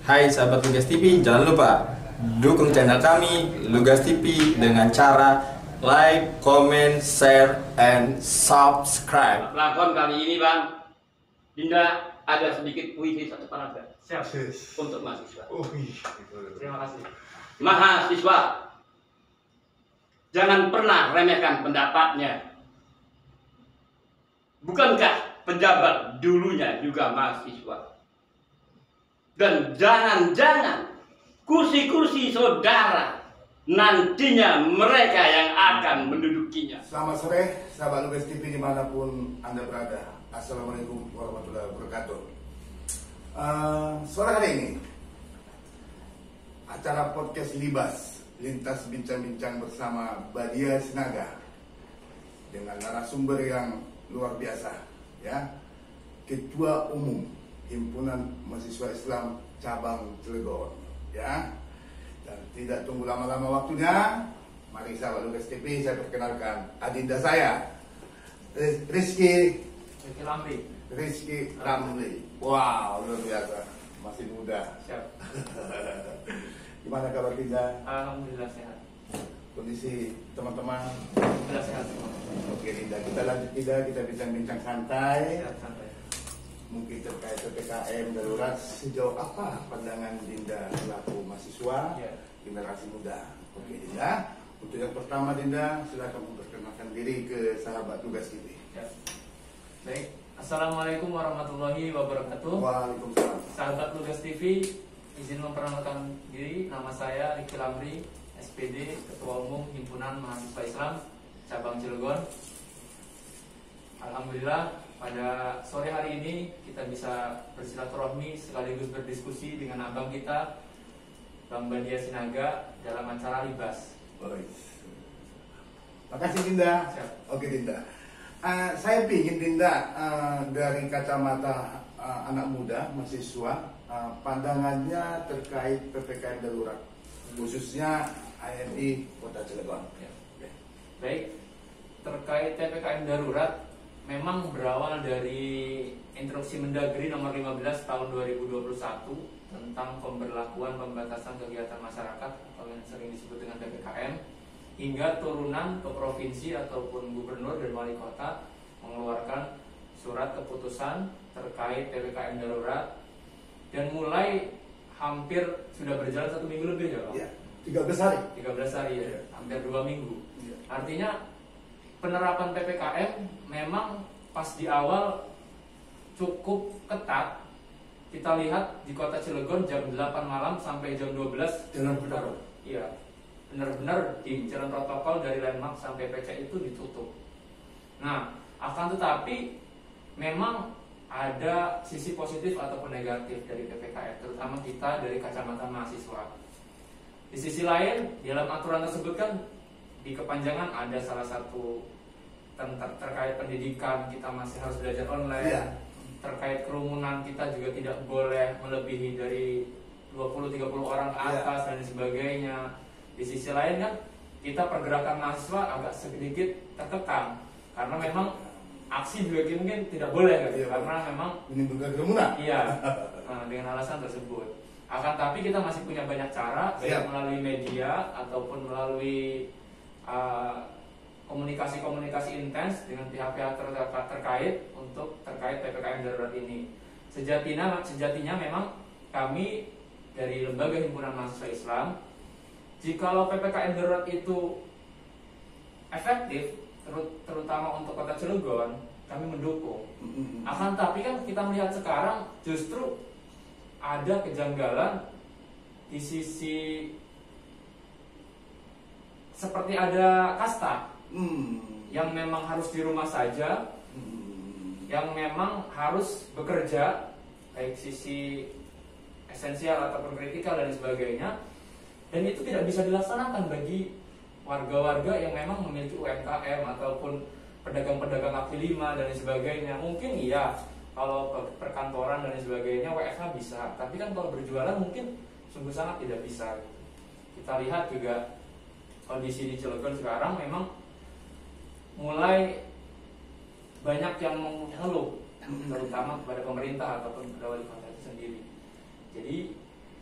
Hai sahabat Lugas TV, jangan lupa dukung channel kami Lugas TV dengan cara like, comment, share, and subscribe. Lakon kali ini Bang, Dinda ada sedikit puisi satu paragraf. Siap. Untuk mahasiswa. Terima kasih. Mahasiswa, jangan pernah remehkan pendapatnya. Bukankah pejabat dulunya juga mahasiswa? Dan jangan-jangan kursi-kursi saudara nantinya mereka yang akan mendudukinya. Selamat sore, sahabat Lugas TV dimanapun Anda berada. Assalamualaikum warahmatullahi wabarakatuh. Sore hari ini, acara podcast Libas, lintas bincang-bincang bersama Badia Sinaga dengan narasumber yang luar biasa, ya, Ketua Umum Himpunan Mahasiswa Islam Cabang Cilegon, ya. Dan tidak tunggu lama-lama waktunya, mari sahabat Lugas TV saya perkenalkan adinda saya, Rizky Ramli. Wow, luar biasa, masih muda. Siap. Gimana kabar Dinda? Alhamdulillah sehat. Kondisi teman-teman? Alhamdulillah sehat semua. Oke Dinda, kita lanjut Dinda, kita bincang-bincang santai. Sehat santai. Mungkin terkait PPKM darurat, sejauh apa pandangan Dinda selaku mahasiswa generasi muda? Oke Dinda, untuk yang pertama Dinda, silakan memperkenalkan diri ke sahabat Lugas TV. Ya. Baik. Assalamualaikum warahmatullahi wabarakatuh. Waalaikumsalam. Sahabat Lugas TV, izin memperkenalkan diri. Nama saya Ricky Lamri, SPD, Ketua Umum Himpunan Mahasiswa Islam Cabang Cilegon. Alhamdulillah, pada sore hari ini kita bisa bersilaturahmi sekaligus berdiskusi dengan abang kita, Bang Badia Sinaga, dalam acara Libas. Baik. Makasih Dinda. Siap. Oke Dinda. Saya ingin Dinda dari kacamata anak muda, mahasiswa, pandangannya terkait PPKM darurat, khususnya AMI Kota Cilegon. Ya. Baik, terkait PPKM darurat, memang berawal dari Instruksi Mendagri nomor 15 tahun 2021 tentang pemberlakuan pembatasan kegiatan masyarakat atau yang sering disebut dengan PPKM, hingga turunan ke provinsi ataupun gubernur dan wali kota mengeluarkan surat keputusan terkait PPKM darurat, dan mulai hampir sudah berjalan 1 minggu lebih ya Pak? Ya, 13 hari. 13 hari ya, hampir 2 minggu. Ya. Artinya penerapan PPKM memang pas di awal cukup ketat. Kita lihat di kota Cilegon jam 8 malam sampai jam 12 Jalan protokol. Iya, benar-benar di jalan protokol dari landmark sampai PC itu ditutup. Nah, akan tetapi memang ada sisi positif ataupun negatif dari PPKM, terutama kita dari kacamata mahasiswa. Di sisi lain, dalam aturan tersebut kan di kepanjangan ada salah satu terkait pendidikan, kita masih harus belajar online. Iya. Terkait kerumunan, kita juga tidak boleh melebihi dari 20-30 orang ke atas dan sebagainya. Di sisi lain kan kita pergerakan mahasiswa agak sedikit terkekang karena memang aksi juga mungkin tidak boleh kan? Karena memang menimbulkan kerumunan. Iya, dengan alasan tersebut. Akan tapi kita masih punya banyak cara, baik melalui media ataupun melalui komunikasi-komunikasi intens dengan pihak-pihak terkait untuk terkait PPKM darurat ini. Sejatinya memang kami dari Lembaga Himpunan Mahasiswa Islam, jikalau PPKM darurat itu efektif, terutama untuk kota Cilegon, kami mendukung. Akan tapi kan kita melihat sekarang justru ada kejanggalan di sisi seperti ada kasta yang memang harus di rumah saja, yang memang harus bekerja baik sisi esensial ataupun kritikal dan sebagainya, dan itu tidak bisa dilaksanakan bagi warga-warga yang memang memiliki UMKM ataupun pedagang-pedagang kaki lima dan sebagainya. Mungkin iya kalau perkantoran dan sebagainya WFH bisa, tapi kan kalau berjualan mungkin sungguh sangat tidak bisa. Kita lihat juga kondisi di Cilegon sekarang memang mulai banyak yang mengeluh, terutama kepada pemerintah ataupun kepada wali kota itu sendiri. Jadi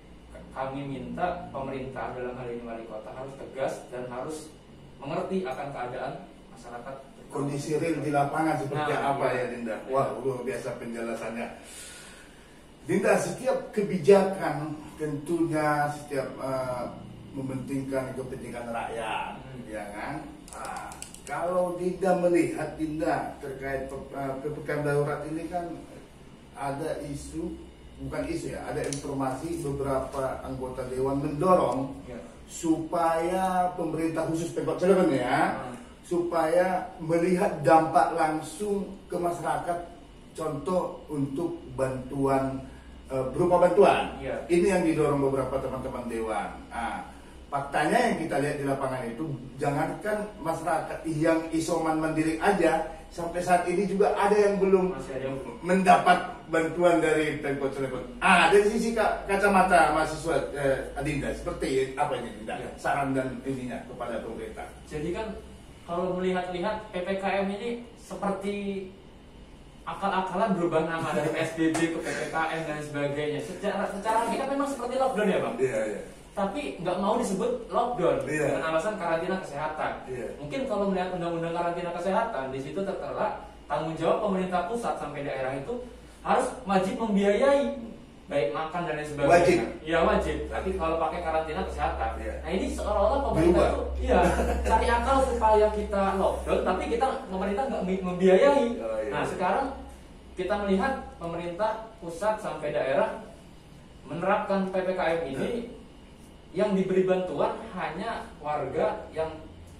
kami minta pemerintah dalam hal ini wali kota harus tegas dan harus mengerti akan keadaan masyarakat. Kondisi real di lapangan seperti apa iya. ya Dinda? Wah, luar biasa penjelasannya. Dinda, setiap kebijakan tentunya setiap mementingkan kepentingan rakyat, ya kan? Kalau Dinda melihat terkait PPKM darurat ini kan ada isu, bukan isu ya, ada informasi beberapa anggota dewan mendorong supaya pemerintah khusus Pemkot Cilegon ya, supaya melihat dampak langsung ke masyarakat, contoh untuk bantuan berupa bantuan. Ini yang didorong beberapa teman-teman dewan. Faktanya yang kita lihat di lapangan itu, jangankan masyarakat yang isoman mandiri aja, sampai saat ini juga ada yang belum mendapat bantuan dari Pemkot Cilegon. Dari sisi kacamata mahasiswa Adinda, seperti apa ini Dinda? Saran dan ininya kepada pemerintah. Jadi kan kalau melihat-lihat PPKM ini seperti akal-akalan berubah nama dari PSBB ke PPKM dan sebagainya. Secara kita memang seperti lockdown ya Bang? Iya. Tapi nggak mau disebut lockdown dengan alasan karantina kesehatan. Mungkin kalau melihat undang-undang karantina kesehatan, di situ tertera tanggung jawab pemerintah pusat sampai daerah itu harus wajib membiayai baik makan dan lain sebagainya. Wajib. Iya wajib. Tapi kalau pakai karantina kesehatan, nah ini seolah-olah pemerintah itu cari akal supaya kita lockdown, tapi pemerintah nggak membiayai. Nah sekarang kita melihat pemerintah pusat sampai daerah menerapkan PPKM ini. Yang diberi bantuan hanya warga yang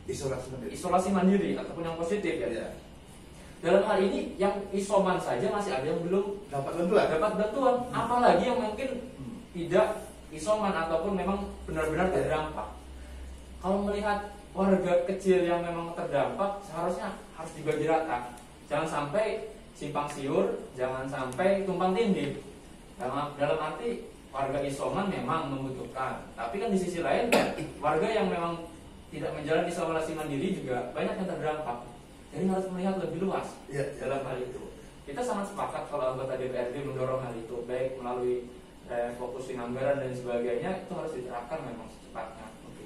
isolasi mandiri ataupun yang positif ya. Dalam hal ini yang isoman saja masih ada yang belum dapat bantuan. Apalagi yang mungkin tidak isoman ataupun memang benar-benar terdampak. Kalau melihat warga kecil yang memang terdampak, seharusnya harus dibagi rata. Jangan sampai simpang siur, jangan sampai tumpang tindih. Dalam arti warga isoman memang membutuhkan, tapi kan di sisi lain warga yang memang tidak menjalani isolasi mandiri juga banyak yang terdampak. Jadi harus melihat lebih luas dalam hal itu. Kita sangat sepakat kalau anggota DPRD mendorong hal itu, baik melalui fokus anggaran dan sebagainya, itu harus diterapkan memang secepatnya.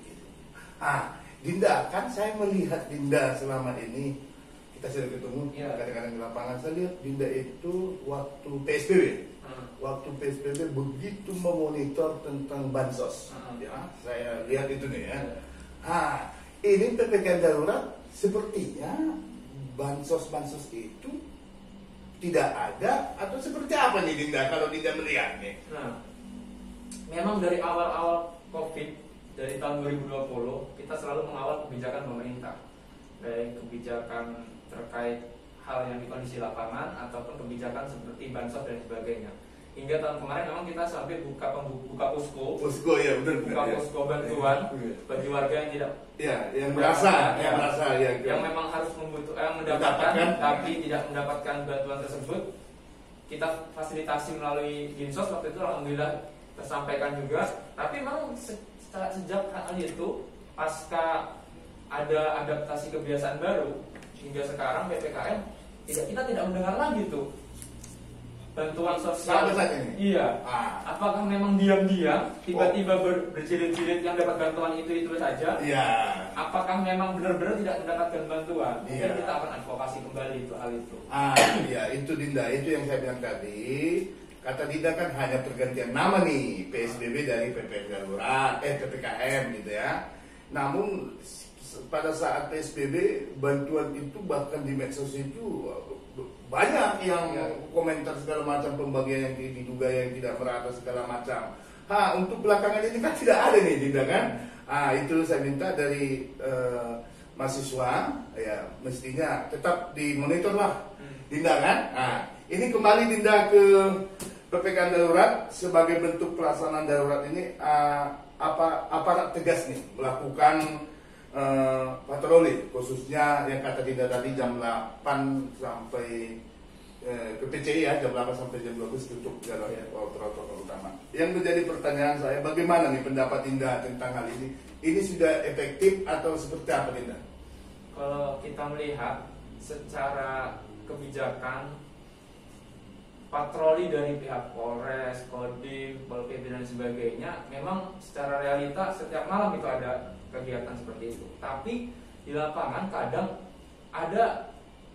Dinda, kan saya melihat Dinda selama ini, kita sudah ketemu kadang-kadang di lapangan, saya lihat Dinda itu waktu PSBB. Waktu PSBB begitu memonitor tentang bansos, saya lihat itu nih ya. Ini PPKM darurat sepertinya bansos itu tidak ada atau seperti apa nih Dinda kalau Dinda melihat nih? Memang dari awal-awal COVID dari tahun 2020 kita selalu mengawal kebijakan pemerintah, baik kebijakan terkait hal yang di kondisi lapangan ataupun kebijakan seperti bansos dan sebagainya. Hingga tahun kemarin memang kita sampai buka posko ya benar, buka posko bantuan bagi warga yang tidak yang merasa yang memang harus mendapatkan tapi tidak mendapatkan bantuan tersebut. Kita fasilitasi melalui Dinsos waktu itu, alhamdulillah tersampaikan juga. Tapi memang sejak hal itu pasca ada adaptasi kebiasaan baru hingga sekarang PPKM kita tidak mendengar lagi tuh bantuan sosial. Iya. Apakah memang diam-diam tiba-tiba berjilid-jilid yang dapat bantuan itu saja? Iya. Apakah memang benar-benar tidak mendapatkan bantuan? Mungkin kita akan advokasi kembali itu hal itu. Iya, itu Dinda, itu yang saya bilang tadi. Kata Dinda kan hanya pergantian nama nih, PSBB dari PPKM gitu ya. Namun pada saat PSBB bantuan itu bahkan di medsos itu banyak yang komentar segala macam, pembagian yang diduga yang tidak merata segala macam. Untuk belakangan ini kan tidak ada nih Dinda kan. Itu saya minta dari mahasiswa ya mestinya tetap dimonitor lah Dinda kan. Ini kembali Dinda ke PPKM darurat sebagai bentuk pelaksanaan darurat ini, apa aparat tegas nih melakukan patroli, khususnya yang kata Dinda tadi jam 8 sampai ke PCI ya, jam 8 sampai jam 12 tutup jalan protokol utama. Yang menjadi pertanyaan saya, bagaimana nih pendapat Dinda tentang hal ini? Ini sudah efektif atau seperti apa Dinda? Kalau kita melihat secara kebijakan patroli dari pihak Polres, Kodim, Pol PP dan dan sebagainya, memang secara realita setiap malam itu ada kegiatan seperti itu. Tapi di lapangan kadang ada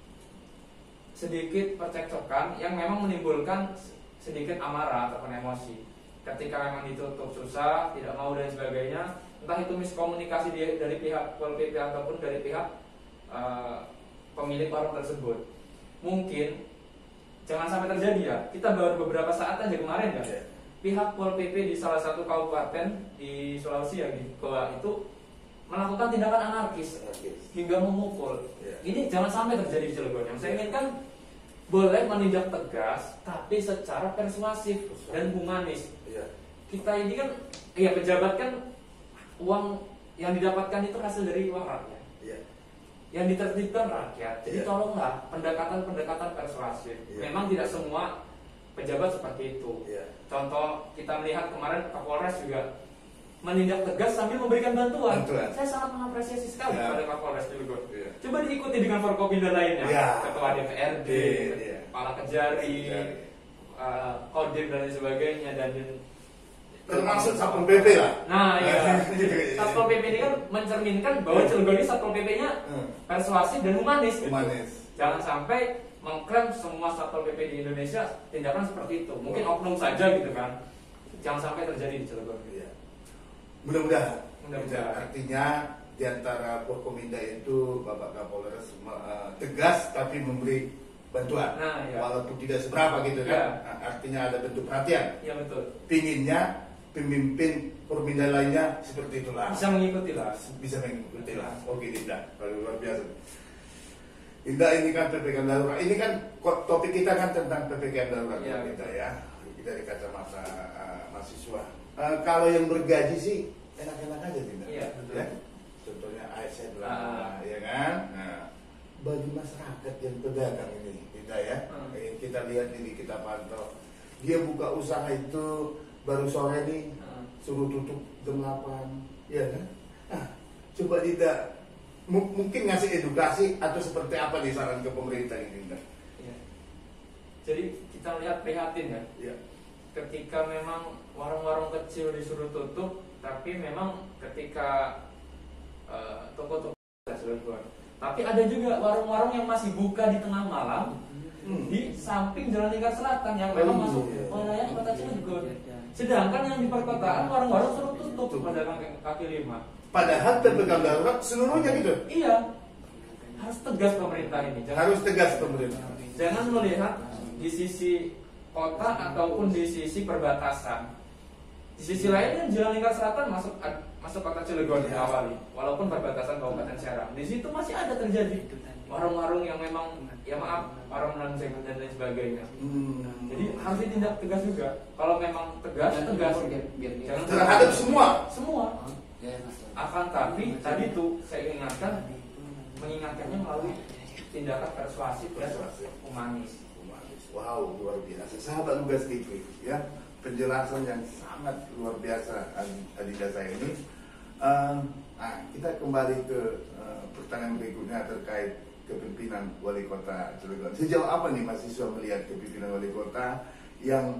sedikit percekcokan yang memang menimbulkan sedikit amarah ataupun emosi. Ketika memang ditutup susah, tidak mau dan sebagainya, entah itu miskomunikasi dari pihak Pol PP ataupun dari pihak pemilik warung tersebut. Mungkin jangan sampai terjadi ya. Kita baru beberapa saat aja kemarin kan, pihak Pol PP di salah satu kabupaten di Sulawesi ya, di Goa itu melakukan tindakan anarkis hingga memukul. Ini jangan sampai terjadi di Cilegon. Yang saya inginkan boleh menindak tegas, tapi secara persuasif dan humanis. Kita ini kan, ya pejabat kan, uang yang didapatkan itu hasil dari uang rakyat. Yang ditertibkan rakyat. Jadi tolonglah pendekatan-pendekatan persuasif. Memang tidak semua pejabat seperti itu. Contoh kita melihat kemarin Kapolres juga menindak tegas sambil memberikan bantuan. Saya sangat mengapresiasi sekali pada Kapolres Cilegon. Coba diikuti dengan Forkopimda lainnya, Ketua DPRD, Kepala Kejari, Kodim dan sebagainya, dan termasuk Satpol PP lah. Nah ya, Satpol PP ini kan mencerminkan bahwa Cilegon ini Satpol PP-nya persuasif dan humanis. Jangan sampai mengklaim semua Satpol PP di Indonesia tindakan seperti itu. Mungkin oknum saja gitu kan. Jangan sampai terjadi di Cilegon. Mudah-mudahan. Artinya di antara Forkopimda itu Bapak Kapolres tegas tapi memberi bantuan. Walaupun tidak seberapa gitu kan. Artinya ada bentuk perhatian. Iya betul. Pinginnya pemimpin Forkopimda lainnya seperti itulah. Bisa mengikuti lah. Oke, Dinda. Luar biasa. Dinda, ini kan PPKM darurat. Ini kan topik kita kan tentang PPKM darurat kita ya. Dari kacamata mahasiswa. Kalau yang bergaji sih enak-enak aja, Dinda. Iya, betul. Ya? Contohnya ASN lah, ya kan? Nah, bagi masyarakat yang pedagang ini, Dinda ya. Kita lihat ini, kita pantau. Dia buka usaha itu baru sore nih, suruh tutup jam 8, ya kan? Nah, coba Dinda mungkin ngasih edukasi atau seperti apa nih saran ke pemerintah ini, Dinda? Jadi kita lihat prihatin ya. Ketika memang warung-warung kecil disuruh tutup, tapi memang ketika toko-toko sudah keluar. Tapi ada juga warung-warung yang masih buka di tengah malam di samping Jalan Lingkar Selatan yang memang masuk wilayah kota Cilegon. Sedangkan yang di perkotaan warung-warung suruh tutup pedagang kaki lima. Padahal PPKM darurat seluruhnya gitu. Iya, harus tegas pemerintah ini. Harus tegas pemerintah. Jangan melihat di sisi kota ataupun di sisi perbatasan. Di sisi lain kan Jalan Lingkar Selatan masuk kota Cilegon diawali, walaupun perbatasan Kabupaten Serang. Di situ masih ada terjadi warung-warung yang memang, ya maaf, warung non-seng dan lain sebagainya. Jadi harus ditindak tegas juga. Kalau memang tegas. Jangan terhadap semua. Akan tapi tadi tuh saya mengingatkannya melalui tindakan persuasif dan humanis. Wow, luar biasa. Sahabat Lugas TV, ya, penjelasan yang sangat luar biasa Adinda saya ini. Kita kembali ke pertanyaan berikutnya terkait kepemimpinan Wali Kota Cilegon. Sejauh apa nih mahasiswa melihat kepemimpinan Wali Kota yang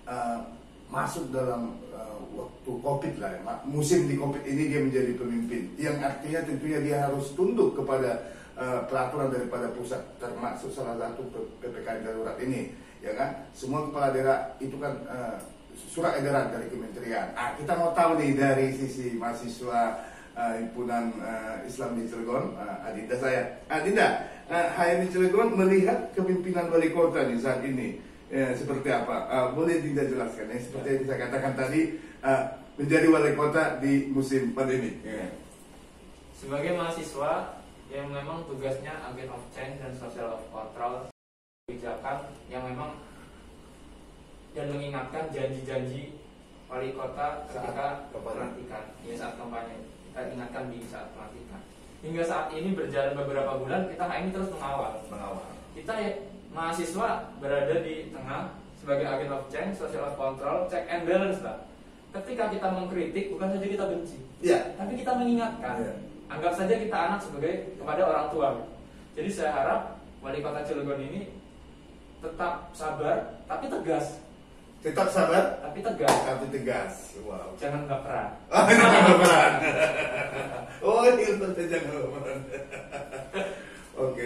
masuk dalam waktu COVID lah, ya. Musim di COVID ini dia menjadi pemimpin, yang artinya tentunya dia harus tunduk kepada peraturan daripada pusat, termasuk salah satu PPKM darurat ini, ya kan? Semua kepala daerah itu kan surat edaran dari kementerian. Kita mau tahu nih dari sisi mahasiswa himpunan Islam di Cilegon, Adinda saya. Adinda, HMI Cilegon melihat kepemimpinan wali kota di saat ini seperti apa? Boleh Dinda jelaskan? Seperti yang saya katakan tadi, menjadi wali kota di musim pandemi. Sebagai mahasiswa yang memang tugasnya agent of change dan social of control, kebijakan yang memang dan mengingatkan janji-janji wali kota ketika pelantikan, saat kampanye. Kita ingatkan di saat pelantikan. Hingga saat ini berjalan beberapa bulan, kita HMI terus mengawal. Kita mahasiswa berada di tengah sebagai agent of change, social of control, check and balance lah. Ketika kita mengkritik, bukan saja kita benci, tapi kita mengingatkan. Anggap saja kita anak sebagai kepada orang tua. Jadi saya harap wali kota Cilegon ini tetap sabar tapi tegas. Tetap sabar, tapi tegas. tapi tegas. Wow. Jangan baperan. Jangan baperan. Oh, ini untuk jangan baperan. Oke.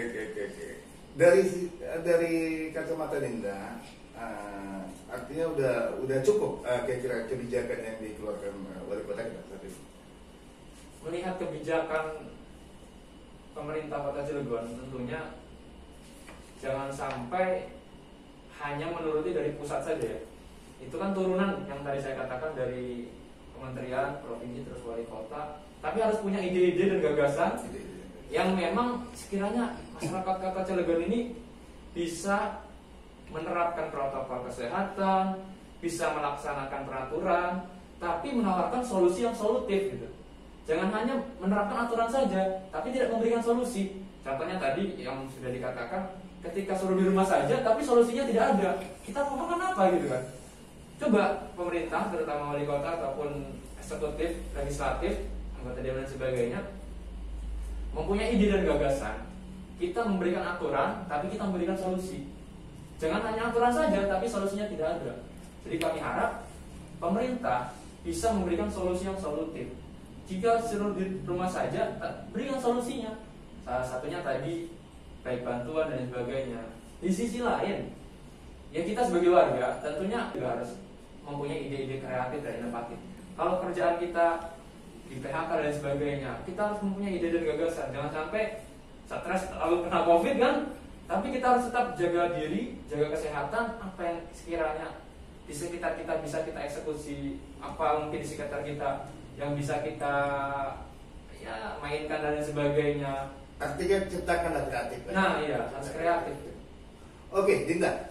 Dari kacamata Dinda, artinya udah cukup kira-kira kebijakan yang dikeluarkan wali kota kita saat ini. Melihat kebijakan pemerintah Kota Cilegon, tentunya jangan sampai hanya menuruti dari pusat saja ya. Itu kan turunan yang tadi saya katakan dari kementerian, provinsi, terus wali kota. Tapi harus punya ide-ide dan gagasan yang memang sekiranya masyarakat Kota Cilegon ini bisa menerapkan protokol kesehatan, bisa melaksanakan peraturan, tapi menawarkan solusi yang solutif gitu. Jangan hanya menerapkan aturan saja, tapi tidak memberikan solusi. Contohnya tadi yang sudah dikatakan, ketika suruh di rumah saja, tapi solusinya tidak ada. Kita mau makan apa gitu kan? Coba pemerintah, terutama wali kota ataupun eksekutif, legislatif, anggota dewan dan sebagainya, mempunyai ide dan gagasan. Kita memberikan aturan, tapi kita memberikan solusi. Jangan hanya aturan saja, tapi solusinya tidak ada. Jadi kami harap pemerintah bisa memberikan solusi yang solutif. Jika suruh di rumah saja, berikan solusinya. Salah satunya tadi baik bantuan dan sebagainya. Di sisi lain, ya kita sebagai warga tentunya juga harus mempunyai ide-ide kreatif dan inovatif. Kalau kerjaan kita di PHK dan sebagainya, kita harus mempunyai ide dan gagasan. Jangan sampai stres lalu kena COVID kan, tapi kita harus tetap jaga diri, jaga kesehatan. Apa yang sekiranya di sekitar kita bisa kita eksekusi, apa mungkin di sekitar kita yang bisa kita ya mainkan dan sebagainya. Artinya ciptakanlah kreatif. Nah iya, harus kreatif. Oke, Dinda.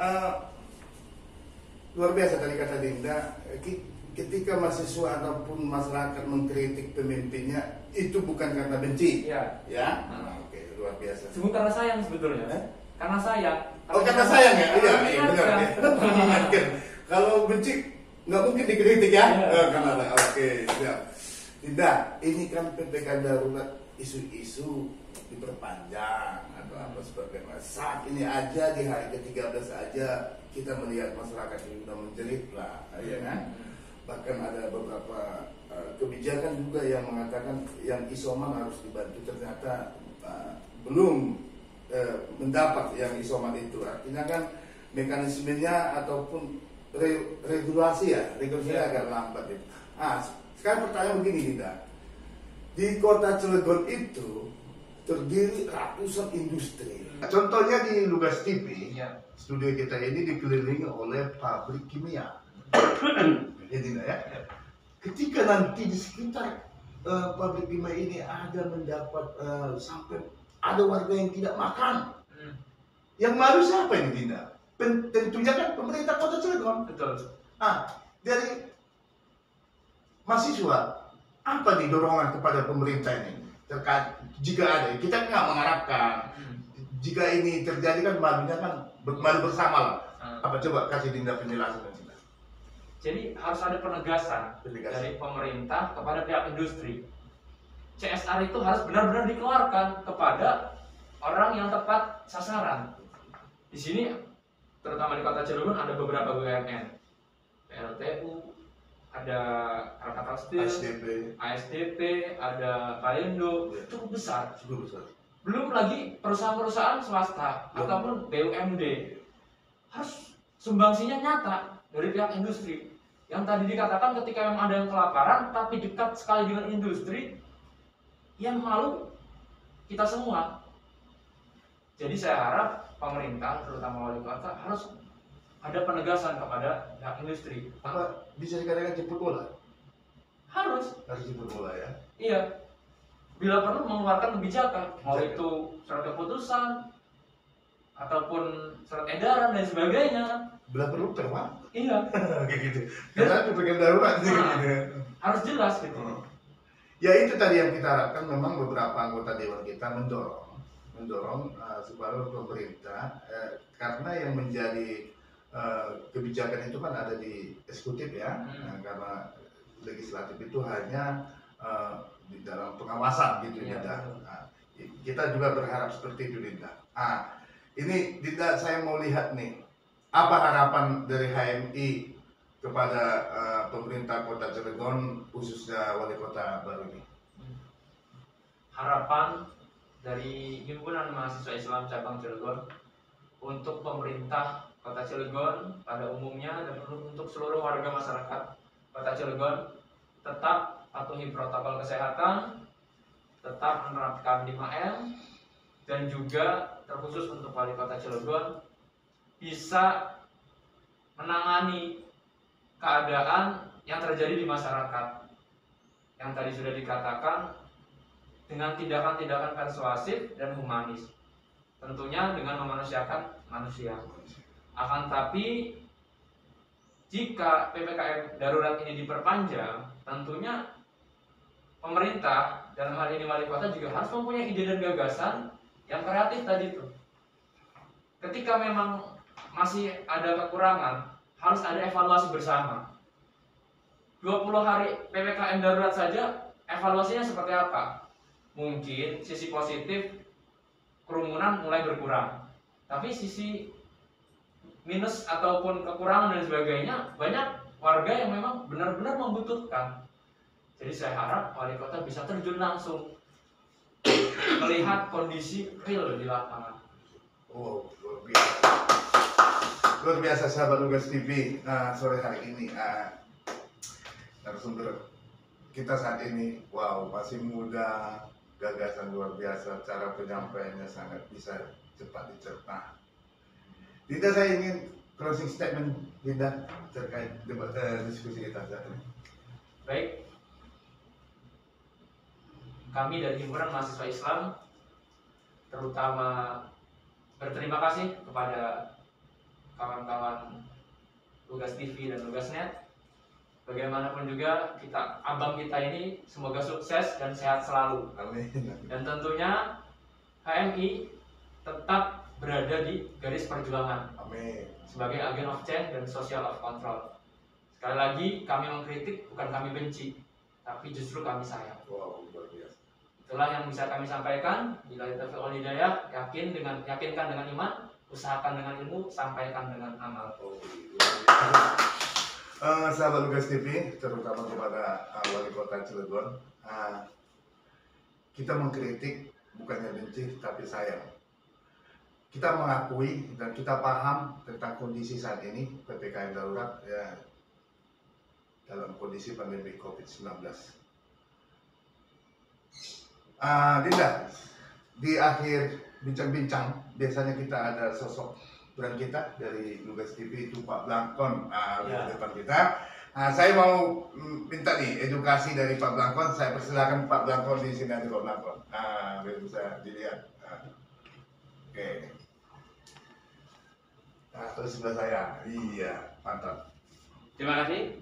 Luar biasa tadi kata Dinda. Ketika mahasiswa ataupun masyarakat mengkritik pemimpinnya, itu bukan karena benci. Iya. Ya. Oke, luar biasa. Cuma karena sayang sebetulnya. Karena sayang. Oh, karena sayang ya? Iya, benar. Ya. Kalau benci nggak mungkin dikritik ya? Karena oke, siap. Dinda, ini kan PPKM darurat, isu-isu diperpanjang atau apa sebagainya. Saat ini aja di hari ke-13 aja kita melihat masyarakat ini sudah menjerit lah, ya kan? Bahkan ada beberapa kebijakan juga yang mengatakan yang isoman harus dibantu, ternyata belum mendapat yang isoman itu. Artinya kan mekanismenya ataupun regulasi agak lambat itu. Sekarang pertanyaan begini, Dinda. Di kota Cilegon itu terdiri ratusan industri. Contohnya di Lugas TV, studio kita ini dikelilingi oleh pabrik kimia. Ya, Dinda ya. Ketika nanti di sekitar pabrik kimia ini ada mendapat sampai ada warga yang tidak makan, yang malu siapa ini, Dinda? Tentunya kan pemerintah kota Cilegon. Betul. Dari mahasiswa, apa nih dorongan kepada pemerintah ini terkait jika ada? Kita nggak mengharapkan jika ini terjadi kan malunya kan malu bersama lah. Apa coba kasih Dinda penjelasan? Jadi harus ada penegasan dari pemerintah kepada pihak industri. CSR itu harus benar-benar dikeluarkan kepada orang yang tepat sasaran. Di sini terutama di kota Cilegon ada beberapa BUMN, PLTU, ada Krakatau Steel, ASDP, ada Palindo, cukup besar. Belum lagi perusahaan-perusahaan swasta ataupun BUMD harus sumbangsinya nyata dari pihak industri. Yang tadi dikatakan ketika memang ada yang kelaparan tapi dekat sekali dengan industri, yang malu kita semua. Jadi saya harap pemerintah, terutama wali kota, harus ada penegasan kepada pihak industri. Apa bisa dikatakan jemput bola? Harus jemput bola ya? Iya. Bila perlu mengeluarkan kebijakan, mau itu surat keputusan ataupun surat edaran dan sebagainya. Bila perlu terbang? Iya. Kayak gitu. Karena PPKM darurat gitu. Harus jelas gitu. Ya itu tadi yang kita harapkan, memang beberapa anggota dewan kita mendorong supaya pemerintah karena yang menjadi kebijakan itu kan ada di eksekutif ya, karena legislatif itu hanya di dalam pengawasan gitu ya. Kita juga berharap seperti itu, Dinda. Ini Dinda, saya mau lihat nih apa harapan dari HMI kepada pemerintah Kota Cilegon, khususnya wali kota baru ini? Harapan dari Himpunan Mahasiswa Islam Cabang Cilegon untuk pemerintah Kota Cilegon pada umumnya dan untuk seluruh warga masyarakat Kota Cilegon tetap patuhi protokol kesehatan, tetap menerapkan 5M, dan juga terkhusus untuk wali kota Cilegon bisa menangani keadaan yang terjadi di masyarakat yang tadi sudah dikatakan dengan tindakan-tindakan persuasif dan humanis, tentunya dengan memanusiakan manusia. Akan tapi jika PPKM darurat ini diperpanjang, tentunya pemerintah dalam hal ini wali kota juga harus mempunyai ide dan gagasan yang kreatif tadi itu. Ketika memang masih ada kekurangan, harus ada evaluasi bersama. 20 hari PPKM darurat saja, evaluasinya seperti apa? Mungkin sisi positif kerumunan mulai berkurang, tapi sisi minus ataupun kekurangan dan sebagainya banyak warga yang memang benar-benar membutuhkan. Jadi saya harap wali kota bisa terjun langsung melihat kondisi real di lapangan. Oh, luar biasa. Luar biasa sahabat Lugas TV. Sore hari ini narasumber kita saat ini, wow, masih muda, gagasan luar biasa, cara penyampaiannya sangat bisa cepat dicerna. Dinda, saya ingin closing statement Dinda terkait diskusi kita saat ini. Baik, kami dari Himpunan Mahasiswa Islam terutama berterima kasih kepada kawan-kawan Lugas TV dan Lugasnet. Bagaimanapun juga abang kita ini semoga sukses dan sehat selalu. Amin. Dan tentunya HMI tetap berada di garis perjuangan. Amin. Sebagai agen of change dan social of control. Sekali lagi, kami mengkritik bukan kami benci, tapi justru kami sayang. Wow, luar biasa. Itulah yang bisa kami sampaikan. Bila taufiq wal hidayah, yakinkan dengan iman, usahakan dengan ilmu, sampaikan dengan amal. Sahabat Lugas TV, terutama kepada wali kota Cilegon, kita mengkritik bukannya benci tapi sayang. Kita mengakui dan kita paham tentang kondisi saat ini PPKM darurat ya, dalam kondisi pandemi COVID-19. Dinda, di akhir bincang-bincang biasanya kita ada sosok brand kita dari Lugas TV, itu Pak Blangkon di depan kita. Saya mau minta nih edukasi dari Pak Blangkon. Saya persilakan Pak Blangkon di sini, nanti Pak Blangkon biar bisa dilihat. Oke. Terus sebelah saya, iya, mantap. Terima kasih.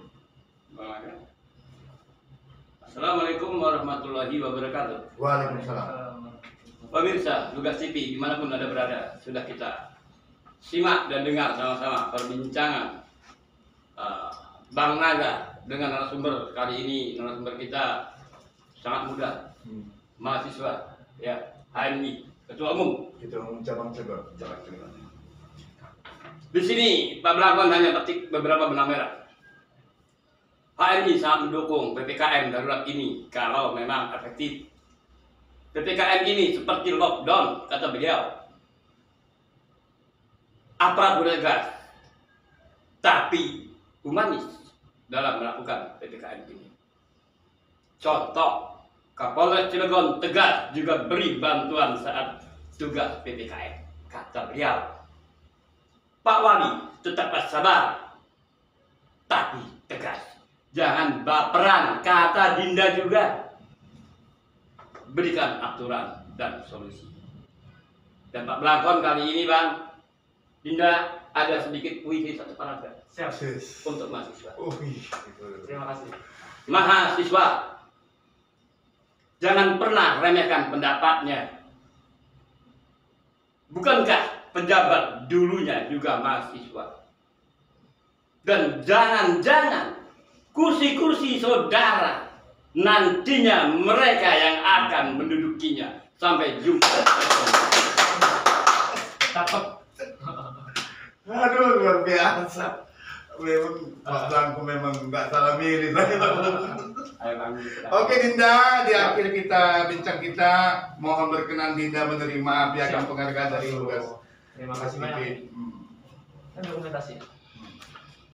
Assalamualaikum warahmatullahi wabarakatuh. Waalaikumsalam. Pemirsa Lugas TV dimanapun Anda berada, sudah kita simak dan dengar sama-sama perbincangan Bang Naga dengan narasumber kali ini. Narasumber kita sangat muda, mahasiswa, ya, HMI, ketua umum. Ketua umum cabang Cilegon. Di sini Pak Blangkon hanya petik beberapa benang merah. HMI sangat mendukung PPKM darurat ini kalau memang efektif. PPKM ini seperti lockdown, kata beliau. Aparat bergegas, tapi humanis dalam melakukan PPKM ini. Contoh, Kapolres Cilegon tegas juga beri bantuan saat tugas PPKM, kata beliau. Pak Wali tetaplah sabar, tapi tegas. Jangan baperan, kata Dinda juga. Berikan aturan dan solusi. Dan Pak Blangkon kali ini, Bang, Dinda ada sedikit puisi satu paragraf. Siap. Untuk mahasiswa. Terima kasih. Mahasiswa, jangan pernah remehkan pendapatnya. Bukankah pejabat dulunya juga mahasiswa? Dan jangan-jangan kursi-kursi saudara nantinya mereka yang akan mendudukinya. Sampai jumpa. Cakep. Aduh, luar biasa. Memang pasanganku memang nggak salah milih. Ayo kami. Oke Dinda, di akhir kita bincang kita, mohon berkenan Dinda menerima piagam penghargaan dari Lugas. Terima kasih banyak. Dan dokumentasi.